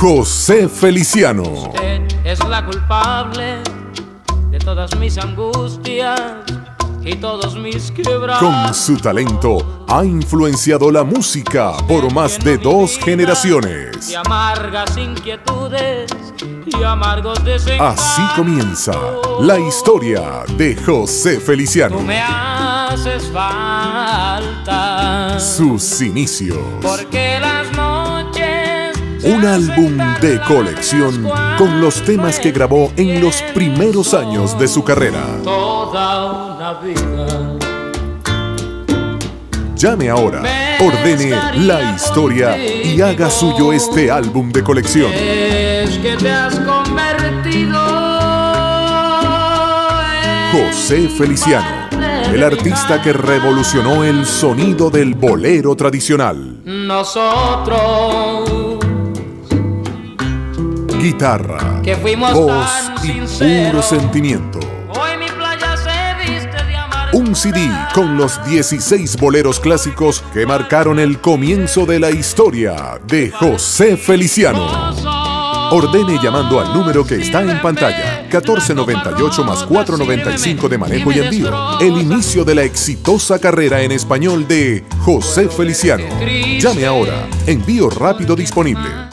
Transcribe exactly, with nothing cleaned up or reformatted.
José Feliciano. Usted es la culpable de todas mis angustias y todos mis quebrantos. Con su talento ha influenciado la música por más de dos generaciones. Y amargas inquietudes y amargos desencantos. Así comienza la historia de José Feliciano. Tú me haces falta. Sus inicios. Porque las noches. Un álbum de colección con los temas que grabó en los primeros años de su carrera. Toda una vida. Llame ahora, ordene la historia y haga suyo este álbum de colección. Es que te has convertido en José Feliciano, el artista que revolucionó el sonido del bolero tradicional. Nosotros, Guitarra, que fuimos voz tan y sinceros. puro sentimiento. Hoy mi playa se viste de amargo. Un C D con los dieciséis boleros clásicos que marcaron el comienzo de la historia de José Feliciano. Ordene llamando al número que está en pantalla, catorce noventa y ocho más cuatro noventa y cinco de manejo y envío. El inicio de la exitosa carrera en español de José Feliciano. Llame ahora, envío rápido disponible.